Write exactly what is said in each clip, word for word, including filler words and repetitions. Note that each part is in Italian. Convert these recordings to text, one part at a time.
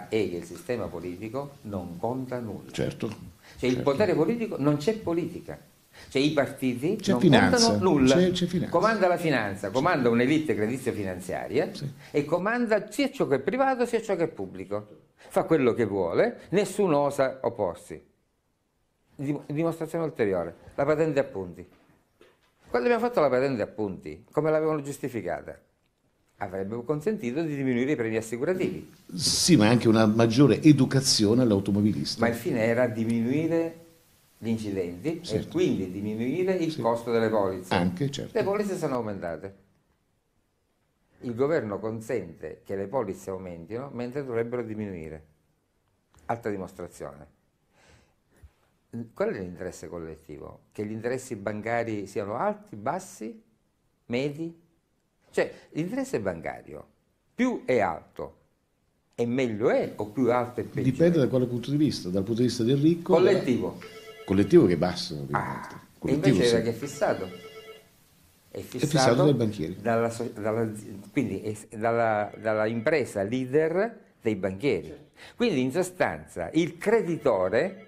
è che il sistema politico non conta nulla. Certo. Cioè il certo. potere politico non c'è politica. Cioè i partiti c'è non finanza, contano nulla. c'è, c'è finanza. Comanda la finanza, comanda un'elite credizio-finanziaria sì. e comanda sia ciò che è privato sia ciò che è pubblico. Fa quello che vuole, nessuno osa opporsi. Dimostrazione ulteriore, la patente a punti. Quando abbiamo fatto la patente a punti, come l'avevano giustificata? Avrebbe consentito di diminuire i premi assicurativi. Sì, ma anche una maggiore educazione all'automobilista. Ma il fine era diminuire gli incidenti certo. e quindi diminuire il sì. costo delle polizze. Anche, certo. Le polizze sono aumentate. Il governo consente che le polizze aumentino mentre dovrebbero diminuire. Altra dimostrazione. Qual è l'interesse collettivo? Che gli interessi bancari siano alti, bassi, medi? Cioè, l'interesse bancario più è alto e meglio è o più alto è peggio? Dipende da quale punto di vista, dal punto di vista del ricco. Collettivo. Dalla... Collettivo che è basso, ovviamente. Ah, collettivo, e invece sì. era che è fissato. È fissato, è fissato dai banchieri. Dalla, dalla, quindi è, dalla, dalla impresa leader dei banchieri. Quindi in sostanza il creditore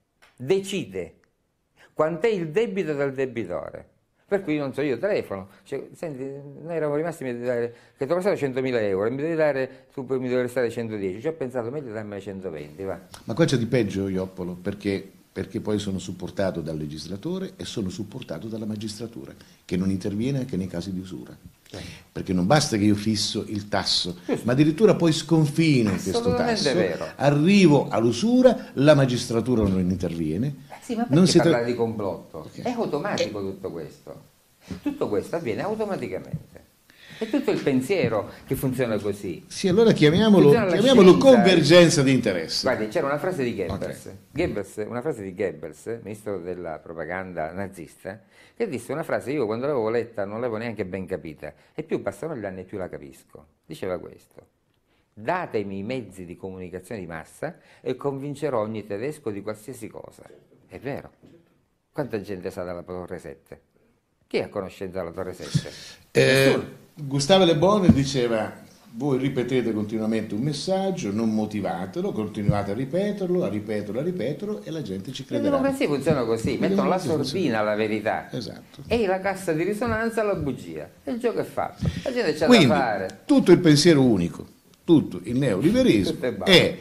decide quant'è il debito del debitore. Per cui non so, io telefono, cioè, senti, noi eravamo rimasti, mi devi dare, che ti ho prestato centomila euro, e mi devi dare, tu mi devi restare centodieci, ci ho pensato, meglio darmene centoventi, va. Ma qua c'è di peggio, Ioppolo, perché, perché poi sono supportato dal legislatore e sono supportato dalla magistratura, che non interviene anche nei casi di usura. Perché non basta che io fisso il tasso, ma addirittura poi sconfino questo tasso, vero. arrivo all'usura, la magistratura non interviene. Sì, ma perché non si parlare tra... di complotto? È automatico eh. tutto questo. Tutto questo avviene automaticamente. È tutto il pensiero che funziona così. Sì, allora chiamiamolo, chiamiamolo convergenza di interesse. Guardi, c'era una frase di Goebbels, okay. Goebbels, una frase di Goebbels, ministro della propaganda nazista, che disse una frase, io quando l'avevo letta non l'avevo neanche ben capita, e più passano gli anni e più la capisco. Diceva questo: datemi i mezzi di comunicazione di massa e convincerò ogni tedesco di qualsiasi cosa. È vero. Quanta gente sa dalla Torre sette? Chi ha conoscenza della Torre sette? Eh, Gustavo Le Bon diceva: voi ripetete continuamente un messaggio, non motivatelo, continuate a ripeterlo, a ripeterlo, a ripeterlo e la gente ci crederà. Le democrazie funzionano così, le mettono la sordina alla verità, esatto. E la cassa di risonanza alla bugia. E il gioco è fatto. La gente c'ha Quindi, da fare. Tutto il pensiero unico, tutto il neoliberismo è, è,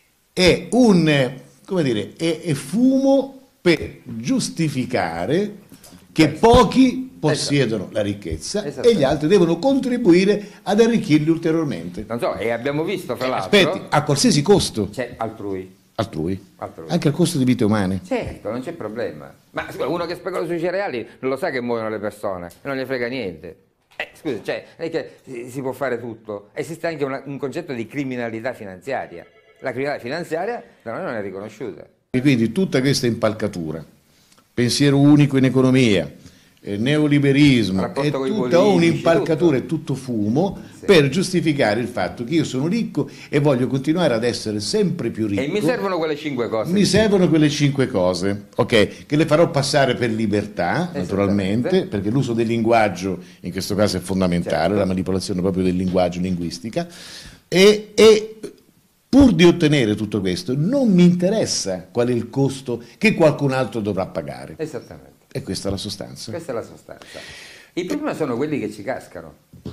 è un, come dire, è, è fumo per giustificare che pochi possiedono esatto. la ricchezza e gli altri devono contribuire ad arricchirli ulteriormente. Non so, e abbiamo visto fra eh, l'altro... Aspetti, a qualsiasi costo. C'è altrui. Altrui. altrui. Anche al costo di vite umane. Certo, non c'è problema. Ma scusa, uno che specula sui cereali non lo sa che muoiono le persone, non gli frega niente. Eh, scusa, cioè, non è che si può fare tutto. Esiste anche una, un concetto di criminalità finanziaria. La criminalità finanziaria da noi non è riconosciuta. E quindi tutta questa impalcatura, pensiero unico in economia, eh, neoliberismo, è tutta un'impalcatura, è tutto fumo sì. per giustificare il fatto che io sono ricco e voglio continuare ad essere sempre più ricco. E mi servono quelle cinque cose. Mi servono quelle cinque cose, ok, che le farò passare per libertà, naturalmente, perché l'uso del linguaggio in questo caso è fondamentale, certo. la manipolazione proprio del linguaggio, linguistica, e... e pur di ottenere tutto questo, non mi interessa qual è il costo che qualcun altro dovrà pagare. Esattamente. E questa è la sostanza. Questa è la sostanza. Il problema sono quelli che ci cascano.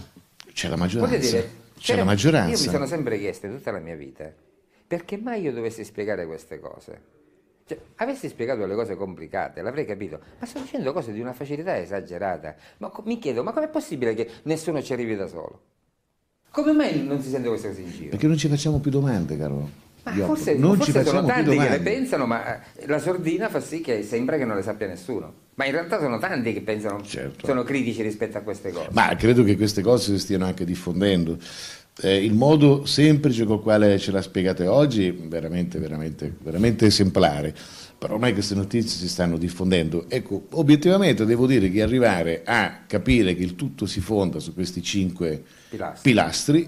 C'è la maggioranza. Dire, C'è la maggioranza. Io mi sono sempre chiesto tutta la mia vita, perché mai io dovessi spiegare queste cose? Cioè, avessi spiegato le cose complicate, l'avrei capito, ma sto dicendo cose di una facilità esagerata. Ma mi chiedo, ma com'è possibile che nessuno ci arrivi da solo? Come mai non si sente queste cose in giro? Perché non ci facciamo più domande, caro. Ma forse, non forse ci sono tanti che le pensano, ma la sordina fa sì che sembra che non le sappia nessuno. Ma in realtà sono tanti che pensano, certo. sono critici rispetto a queste cose. Ma credo che queste cose si stiano anche diffondendo. Eh, il modo semplice col quale ce l'ha spiegate oggi è veramente, veramente, veramente esemplare. Però ormai queste notizie si stanno diffondendo. Ecco, obiettivamente devo dire che arrivare a capire che il tutto si fonda su questi cinque pilastri, pilastri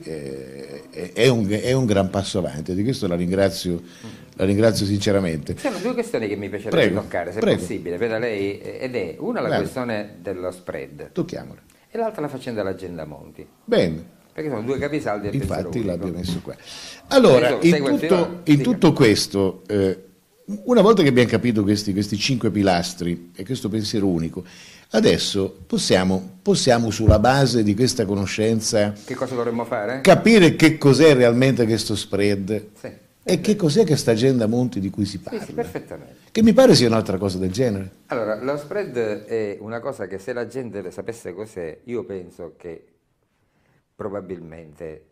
eh, è, un, è un gran passo avanti. Di questo la ringrazio, la ringrazio sinceramente. Ci sono due questioni che mi piacerebbe prego, toccare, se prego. possibile, veda lei, ed è una la Bravo. questione dello spread. Tocchiamola. E l'altra la faccenda dell'agenda Monti. Bene. Perché sono due capisaldi e infatti l'abbiamo messo qua. Allora, in tutto, in tutto questo, eh, una volta che abbiamo capito questi, questi cinque pilastri e questo pensiero unico, adesso possiamo, possiamo sulla base di questa conoscenza che cosa dovremmo fare? Capire che cos'è realmente questo spread, sì, e che cos'è questa agenda Monti di cui si parla. Sì, sì, perfettamente. Che mi pare sia un'altra cosa del genere. Allora, lo spread è una cosa che se la gente le sapesse cos'è, io penso che probabilmente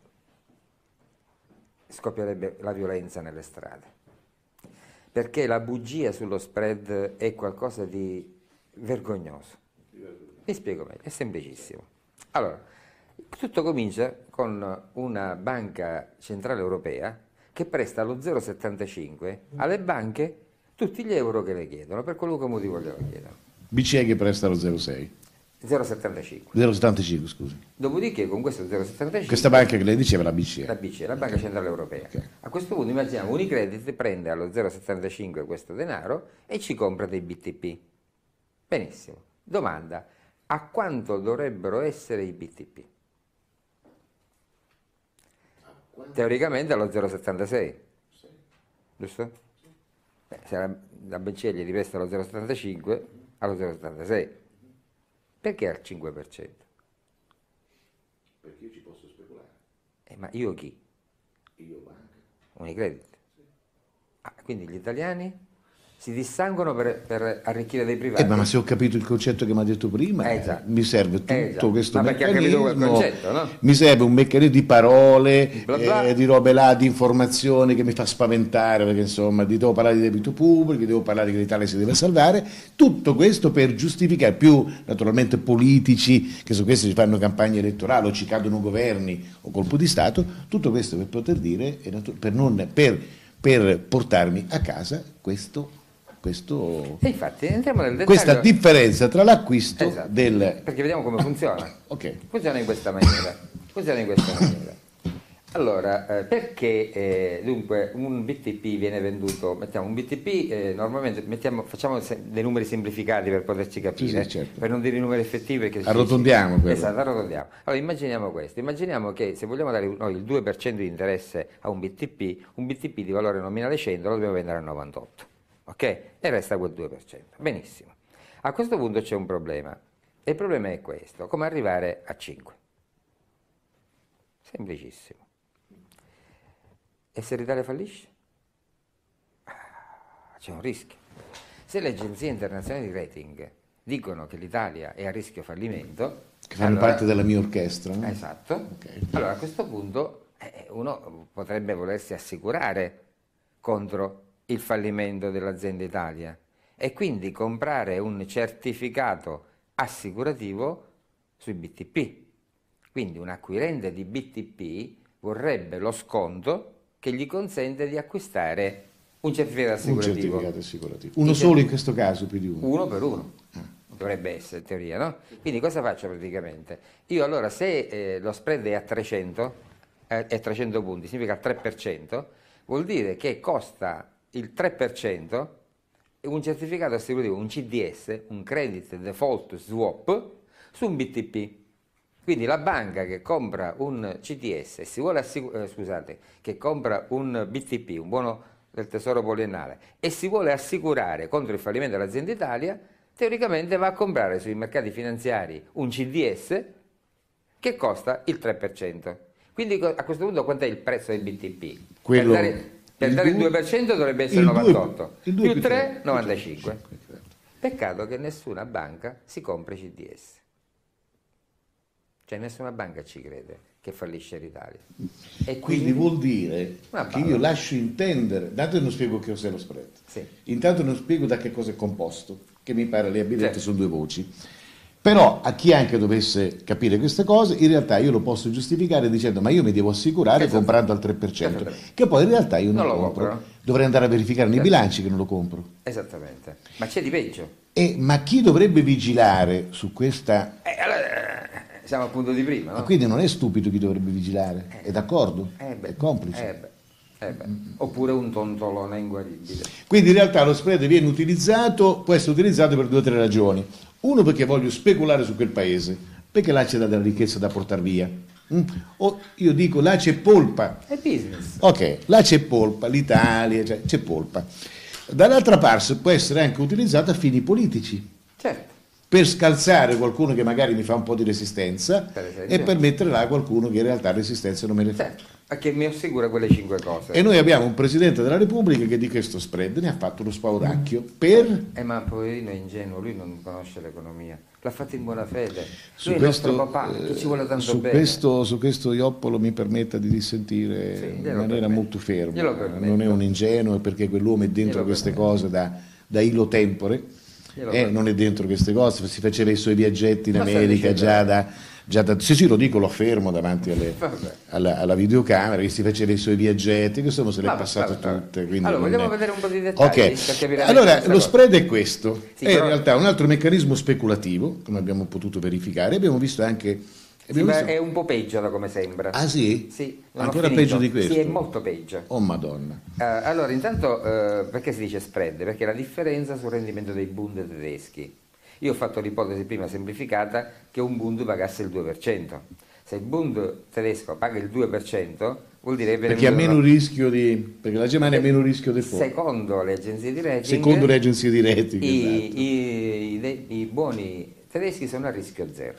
scoppierebbe la violenza nelle strade, perché la bugia sullo spread è qualcosa di vergognoso. Vi spiego meglio, è semplicissimo. Allora, tutto comincia con una banca centrale europea che presta lo zero virgola settantacinque alle banche tutti gli euro che le chiedono, per qualunque motivo glielo chiedono. B C E che presta lo zero virgola sei? zero virgola settantacinque. zero virgola settantacinque, scusi. Dopodiché con questo zero virgola settantacinque... Questa banca che lei diceva la B C E. La B C E, la Banca Centrale Europea. Okay. A questo punto immaginiamo Unicredit prende allo zero virgola settantacinque questo denaro e ci compra dei B T P. Benissimo. Domanda, a quanto dovrebbero essere i B T P? Teoricamente allo zero virgola settantasei. Sì. Giusto? Beh, se la, la B C E gli ripresta allo zero virgola settantacinque, allo zero virgola settantasei. Perché al cinque per cento? Perché io ci posso speculare. Eh, ma io chi? Io banca. Unicredit. Sì. Ah, quindi gli italiani si dissanguono per, per arricchire dei privati. Eh, ma, ma se ho capito il concetto che mi ha detto prima, eh, già. mi serve tutto eh, questo ma meccanismo. Ha capito quel concetto, no? Mi serve un meccanismo di parole, bla bla. Eh, di robe là, di informazioni che mi fa spaventare, perché insomma di devo parlare di debito pubblico, devo parlare che l'Italia si deve salvare, tutto questo per giustificare, più naturalmente politici che su questo ci fanno campagna elettorale o ci cadono governi o colpo di Stato, tutto questo per poter dire, per, non, per, per portarmi a casa questo. Questo, e infatti, entriamo nel dettaglio. Questa differenza tra l'acquisto esatto, del... perché vediamo come funziona. Okay. Funziona in questa maniera. Funziona in questa maniera. Allora, eh, perché eh, dunque un B T P viene venduto? Mettiamo un B T P, eh, normalmente mettiamo, facciamo dei numeri semplificati per poterci capire, sì, sì, certo. Per non dire i numeri effettivi. Perché arrotondiamo. Ci, esatto, arrotondiamo. Allora, immaginiamo questo. Immaginiamo che se vogliamo dare noi il due per cento di interesse a un B T P, un B T P di valore nominale cento lo dobbiamo vendere a novantotto. Ok? E resta quel due per cento. Benissimo. A questo punto c'è un problema. E il problema è questo: come arrivare a cinque? Semplicissimo. E se l'Italia fallisce? Ah, c'è un rischio. Se le agenzie internazionali di rating dicono che l'Italia è a rischio fallimento... Che fanno allora, parte della mia orchestra, no? Esatto. Okay. Allora a questo punto eh, uno potrebbe volersi assicurare contro il fallimento dell'azienda Italia e quindi comprare un certificato assicurativo sui B T P. Quindi un acquirente di B T P vorrebbe lo sconto che gli consente di acquistare un certificato assicurativo. Un certificato assicurativo. Uno solo in questo caso, più di uno? Uno per uno. Ah. Dovrebbe essere in teoria, no? Quindi cosa faccio praticamente? Io allora se eh, lo spread è a trecento, eh, è trecento punti, significa il tre per cento, vuol dire che costa il tre per cento un certificato assicurativo, un C D S, un Credit Default Swap, su un B T P. Quindi la banca che compra un C D S, si vuole assicurare, eh, scusate, che compra un B T P, un buono del tesoro poliennale, e si vuole assicurare contro il fallimento dell'azienda Italia, teoricamente va a comprare sui mercati finanziari un C D S che costa il tre per cento. Quindi a questo punto quant'è il prezzo del B T P? Quello... Per dare... Per il dare il due per cento dovrebbe essere il novantotto, il due, il più tre, novantacinque. Peccato che nessuna banca si compra C D S. Cioè nessuna banca ci crede che fallisce l'Italia. E quindi, quindi vuol dire che io lascio intendere, intanto non spiego che cos'è lo spread, sì. Intanto non spiego da che cosa è composto, che mi pare le abbia detto certo. Sono due voci. Però a chi anche dovesse capire queste cose, in realtà io lo posso giustificare dicendo ma io mi devo assicurare esatto. comprando al tre per cento, esatto. Che poi in realtà io non, non lo compro, compro. Dovrei andare a verificare nei certo. bilanci che non lo compro. Esattamente, ma c'è di peggio. E, ma chi dovrebbe vigilare su questa... Eh, allora, siamo al punto di prima, no? Ma quindi non è stupido chi dovrebbe vigilare, eh. È d'accordo? Eh beh, è complice. Eh beh. Eh beh. Oppure un tontolone inguaribile. Quindi in realtà lo spread viene utilizzato, può essere utilizzato per due o tre ragioni. Uno perché voglio speculare su quel paese, perché là c'è della ricchezza da portare via, Mm. O io dico là c'è polpa. È business. Ok, là c'è polpa, l'Italia, cioè, c'è polpa. Dall'altra parte può essere anche utilizzato a fini politici. Certo. Per scalzare qualcuno che magari mi fa un po' di resistenza per e per mettere là qualcuno che in realtà resistenza non me ne fa. Certo, che mi assicura quelle cinque cose. E noi abbiamo un Presidente della Repubblica che di questo spread ne ha fatto uno spauracchio per... Eh ma poverino è ingenuo, lui non conosce l'economia, l'ha fatto in buona fede. Su lui questo, è il nostro papà, che ci vuole tanto su bene. Questo, su questo Ioppolo mi permetta di dissentire sì, in maniera permetto. molto ferma. Non è un ingenuo perché quell'uomo è dentro queste permetto. cose da, da ilo tempore. Eh, non è dentro queste cose, si faceva i suoi viaggetti in Ma America già da, già da... Sì, sì, lo dico, lo affermo davanti alle, alla, alla videocamera, che si faceva i suoi viaggetti, che insomma se le è passato tutte. Allora, vogliamo è... vedere un po' di dettagli? Okay. Per capire allora, lo spread è questo, sì, è però... in realtà un altro meccanismo speculativo, come abbiamo potuto verificare, abbiamo visto anche... Sì, ma è un po' peggio da come sembra. Ah sì? Sì, ancora peggio di questo? Sì, è molto peggio. Oh madonna. Uh, allora, intanto, uh, perché si dice spread? Perché la differenza sul rendimento dei Bund tedeschi. Io ho fatto l'ipotesi prima semplificata che un Bund pagasse il due per cento. Se il Bund tedesco paga il due per cento, vuol dire che... Perché ha meno rischio di... perché la Germania ha meno rischio di fuoco. Secondo le agenzie di rating... Secondo le agenzie di rating, i, esatto. i, i, i buoni tedeschi sono a rischio zero.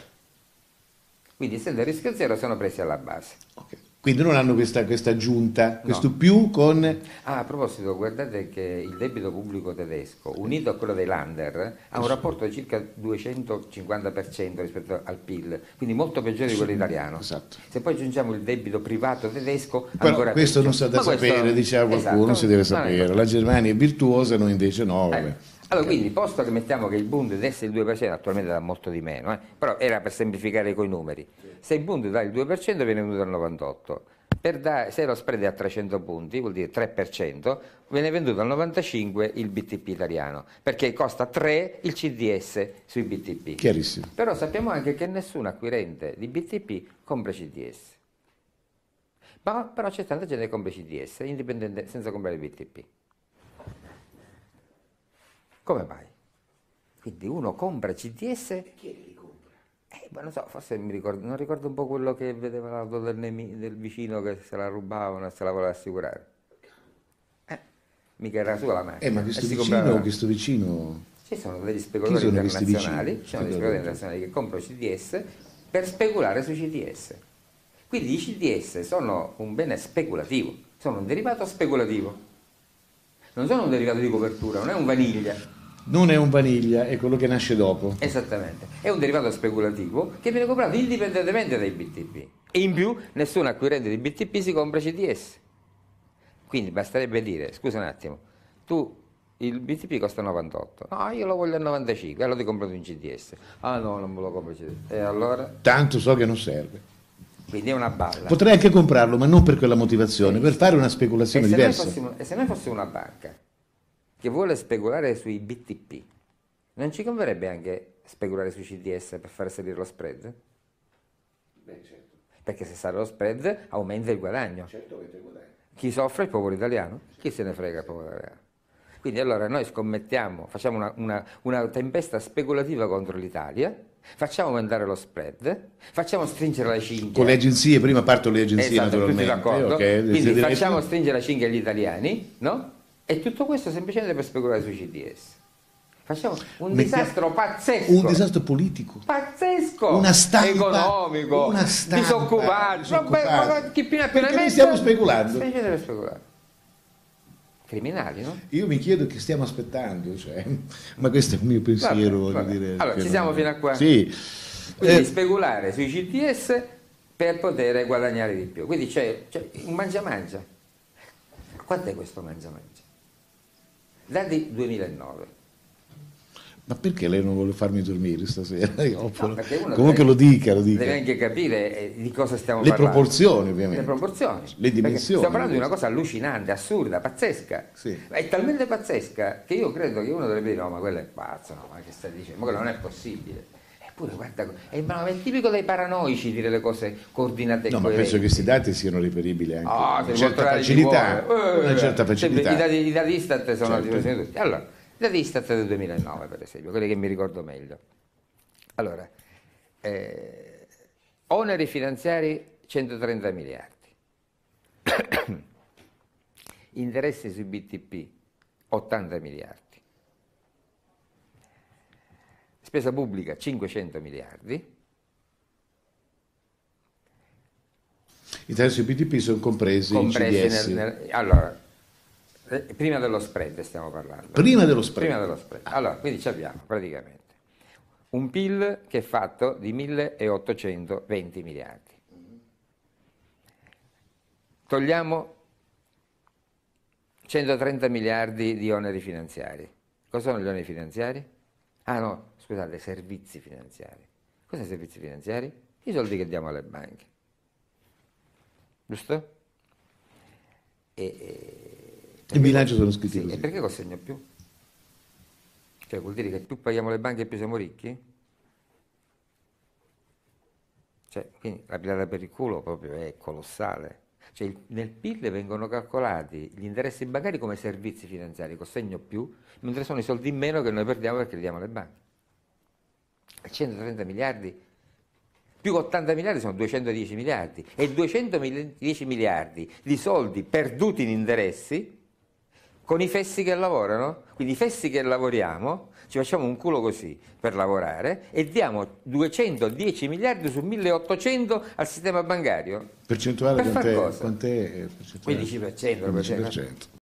Quindi essendo a rischio zero sono presi alla base. Okay. Quindi non hanno questa, questa aggiunta, questo no. più con... Ah, a proposito, guardate che il debito pubblico tedesco, unito a quello dei Länder, ha un rapporto di circa duecentocinquanta per cento rispetto al P I L, quindi molto peggiore di quello italiano. Esatto. Se poi aggiungiamo il debito privato tedesco, però ancora questo peggio. non sa da Ma sapere, questo... diceva qualcuno, esatto. si deve sapere. La Germania è virtuosa, noi invece no. Vabbè. Eh. Allora, quindi, posto che mettiamo che il Bund desse il due per cento, attualmente dà molto di meno, eh, però era per semplificare coi numeri. Se il Bund dà il due per cento viene venduto al novantotto per cento. Per da, se lo spread è a trecento punti, vuol dire tre per cento, viene venduto al novantacinque per cento il B T P italiano, perché costa tre il C D S sui B T P. Chiarissimo. Però sappiamo anche che nessun acquirente di B T P compra C D S. Ma, però c'è tanta gente che compra C D S, indipendente, senza comprare B T P. Come mai? Quindi uno compra C D S e chi è che li compra? Eh, ma non so, forse mi ricordo, non ricordo un po' quello che vedeva l'auto del, nemi, del vicino che se la rubavano e se la voleva assicurare. Eh, mica era sua la macchina. Eh, ma questo vicino, comprava... questo vicino... Ci sono degli speculatori sono internazionali, ci sono degli speculatori internazionali che comprano C D S per speculare sui C D S. Quindi i C D S sono un bene speculativo, sono un derivato speculativo. Non sono un derivato di copertura, non è un vaniglia. Non è un vaniglia, è quello che nasce dopo. Esattamente, è un derivato speculativo che viene comprato indipendentemente dai B T P e in più nessun acquirente di B T P si compra C D S. Quindi basterebbe dire, scusa un attimo, tu il B T P costa novantotto, no io lo voglio a novantacinque, allora ti compro un C D S. Ah no, non me lo compro C D S. E allora? Tanto so che non serve. Quindi è una balla. Potrei anche comprarlo, ma non per quella motivazione, sì, per fare una speculazione e se diversa. Noi fossimo, e se noi fossimo una banca che vuole speculare sui B T P, non ci converrebbe anche speculare sui C D S per far salire lo spread? Beh, certo. Perché se sale lo spread aumenta il guadagno. Certo, aumenta il guadagno. Chi soffre? Il popolo italiano. Chi se ne frega il popolo italiano? Quindi allora noi scommettiamo, facciamo una, una, una tempesta speculativa contro l'Italia, facciamo aumentare lo spread, facciamo stringere la cinghia. Con le agenzie, prima partono le agenzie esatto, naturalmente. D'accordo. Okay, quindi facciamo stringere la cinghia agli italiani, no? E tutto questo semplicemente per speculare sui C D S. Facciamo un Mettiamo disastro pazzesco. Un disastro politico. Pazzesco. Una stampa. Economico. Una stampa. Disoccupato. disoccupato. Ma, ma chi più ne ha più ne Perché mette, stiamo speculando. Semplicemente per speculare. Criminali, no? Io mi chiedo che stiamo aspettando, cioè, ma questo è il mio pensiero. Vabbè, vabbè. Dire, allora, ci non... siamo fino a qua. Sì. Quindi eh... speculare sui C D S per poter guadagnare di più. Quindi c'è, c'è un mangia-mangia. Quant'è questo mangia-mangia? Dati duemilanove. Ma perché lei non vuole farmi dormire stasera? No, Comunque deve, lo dica, lo dica. Deve anche capire eh, di cosa stiamo Le parlando. Le proporzioni, ovviamente. Le proporzioni. Le dimensioni. Perché stiamo parlando di una cosa allucinante, assurda, pazzesca. Sì. È talmente pazzesca che io credo che uno dovrebbe dire no, ma quello è pazzo, no, ma che stai dicendo? Ma quello non è possibile. Eppure, guarda, è, ma è tipico dei paranoici dire le cose coordinate e no, coerenti. ma penso che questi dati siano riferibili anche ah, a una certa facilità. Eh, una certa facilità. I dati, i dati Istat sono certo. a disposizione di tutti. Allora, i dati Istat del duemilanove, per esempio, quelli che mi ricordo meglio. Allora, eh, oneri finanziari centotrenta miliardi. Interessi sui B T P, ottanta miliardi. Spesa pubblica, cinquecento miliardi. I interessi B T P sono compresi, compresi in C D S. nel, nel, allora, eh, prima dello spread stiamo parlando. Prima dello spread? Prima dello spread. Allora, quindi ci abbiamo praticamente un P I L che è fatto di milleottocentoventi miliardi. Togliamo centotrenta miliardi di oneri finanziari. Cosa sono gli oneri finanziari? Ah no, scusate, servizi finanziari. Cosa sono i servizi finanziari? I soldi che diamo alle banche. Giusto? E, e, in bilancio sono scritti sì, così. E perché col segno più? Cioè vuol dire che più paghiamo le banche più siamo ricchi? Cioè, quindi la pilata per il culo proprio è colossale. Cioè, il, nel P I L vengono calcolati gli interessi bancari come servizi finanziari, col segno più, mentre sono i soldi in meno che noi perdiamo perché li diamo alle banche. centotrenta miliardi più ottanta miliardi sono duecentodieci miliardi, e duecentodieci miliardi di soldi perduti in interessi con i fessi che lavorano. Quindi i fessi che lavoriamo, ci facciamo un culo così per lavorare e diamo duecentodieci miliardi su milleottocento al sistema bancario. Percentuale per quant'è? far cosa? Quant'è percentuale? quindici per cento. quindici per cento.